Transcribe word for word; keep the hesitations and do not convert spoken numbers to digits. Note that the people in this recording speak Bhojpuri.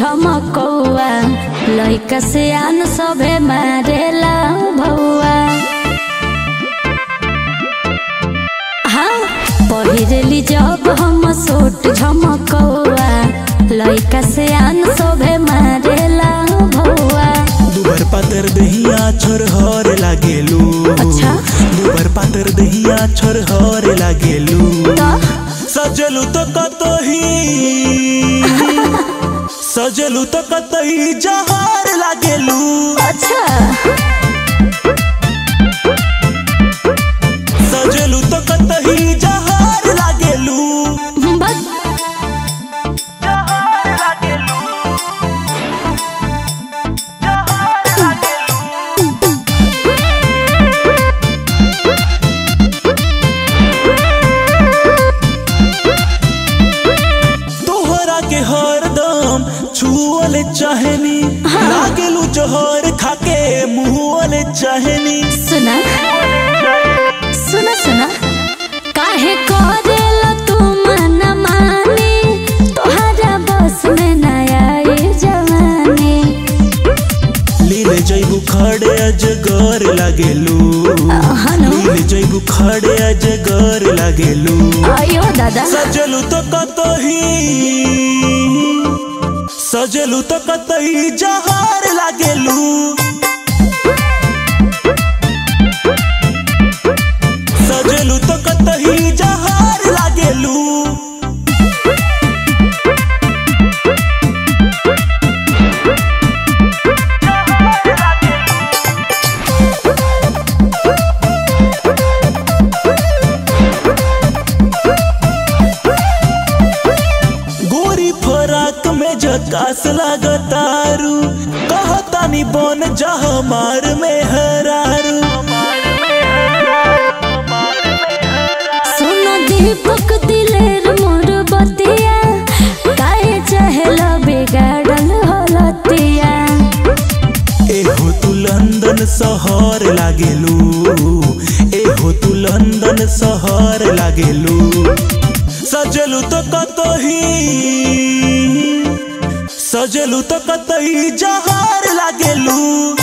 झमकौआ लइका से आन सभे मारेला भौआ। हाँ पहिरेली जब हम सोट झमकौआ लइका से आन सभे मारेला भौआ। दुबर पातर दहिया छोर हर लागेलू। अच्छा दुबर पातर दहिया छोर हर लागेलू। सजलू तो कतही सजलू तो कतही जहर लागेलू। अच्छा सजलू तो कतही जहर लागेलू। बस छुअले चाहनी लागेलू जहर खाके मुँहले चाहनी। सुना सुना सुना काहे करेला तू मन मानी तोहरा बस में नया जवानी। लीले जैबू खड़े अजगर लागेलू। लीले जैबू खड़े अजगर लागेलू। आयो दादा सजलू तो कतही सजलू तो कतही जहर लागेलू। सजलू तो कतही जहर लागेलू। झकास लागतारू कहतानी बन जा हमार में हरारू। सुनो दीपक दिलेर मोर बतिया काहे चाहेला बिगाड़ल हलतिया। एहो तू लंदन शहर लागेलू। एहो तू लंदन शहर लागेलू। सजलू तो कतही सजलू तो कतही जहर लागेलू।